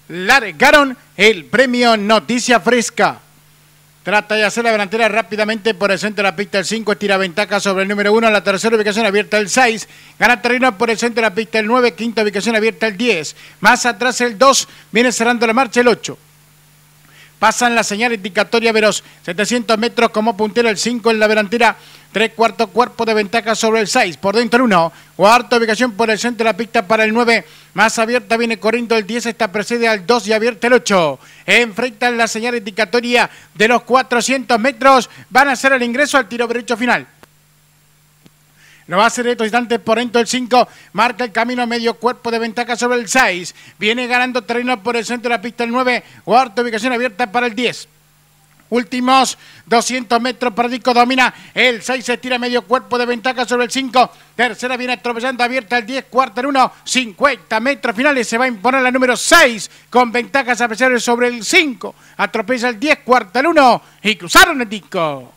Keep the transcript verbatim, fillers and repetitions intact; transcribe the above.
largaron el premio Noticia Fresca. Trata de hacer la delantera rápidamente por el centro de la pista el cinco, tira ventaja sobre el número uno, la tercera ubicación abierta el seis, gana terreno por el centro de la pista el nueve, quinta ubicación abierta el diez, más atrás el dos, viene cerrando la marcha el ocho. Pasan la señal indicatoria veloz, setecientos metros como puntero el cinco en la delantera, tres cuartos cuerpo de ventaja sobre el seis, por dentro el uno, cuarta ubicación por el centro de la pista para el nueve, más abierta viene corriendo el diez, esta precede al dos y abierta el ocho. Enfrentan la señal indicatoria de los cuatrocientos metros, van a hacer el ingreso al tiro derecho final. Lo va a hacer estos instantes por dentro el cinco, marca el camino medio cuerpo de ventaja sobre el seis, viene ganando terreno por el centro de la pista el nueve, cuarta ubicación abierta para el diez. Últimos doscientos metros para Dico, domina el seis, se tira medio cuerpo de ventaja sobre el cinco, tercera viene atropellando abierta el diez, cuarta el uno, cincuenta metros finales, se va a imponer la número seis con ventajas apreciables sobre el cinco, atropella el diez, cuarta el uno y cruzaron el Dico.